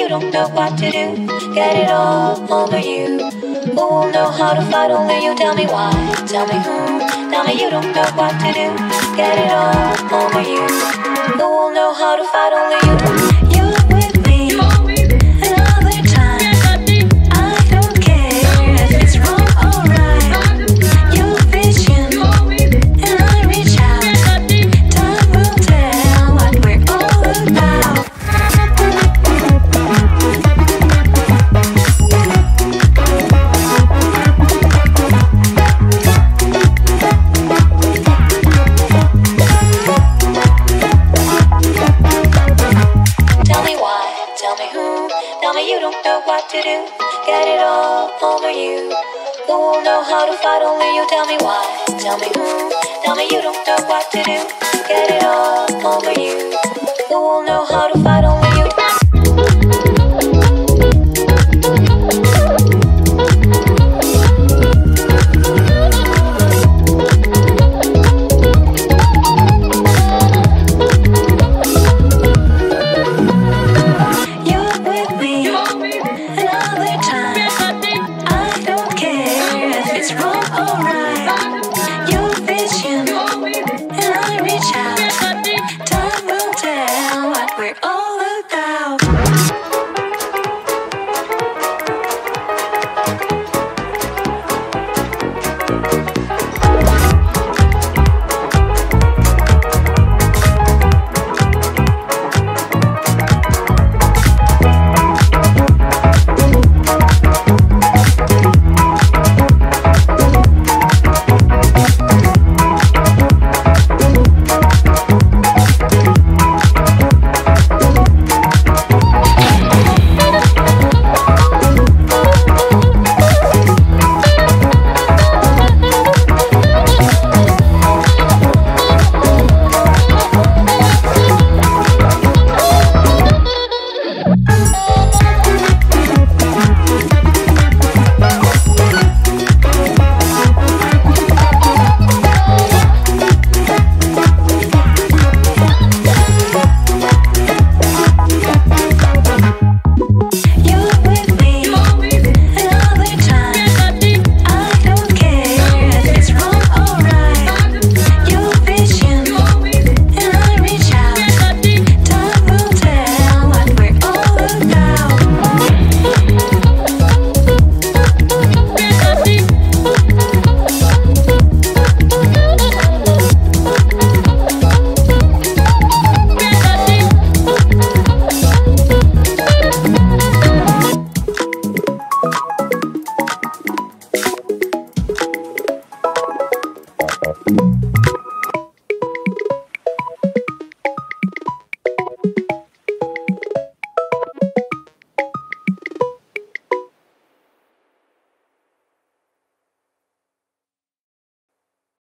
don't know what to do. Get it all over you. Who will know how to fight? Only you. Tell me why. Tell me who. Tell me you don't know what to do. Get it all over you. Who will know how to fight? Only you. You're with me another time. I don't care if it's wrong or right. Your vision and I reach out. Time will tell what we're all about. Tell me why, tell me who. Tell me you don't know what to do. Get it all over you. Who will know how to fight? Only you. Tell me why, tell me who. Tell me you don't know what to do. Get it all over you. Who will know how to fight? Only you. You're with me another time. I don't care if it's wrong or right.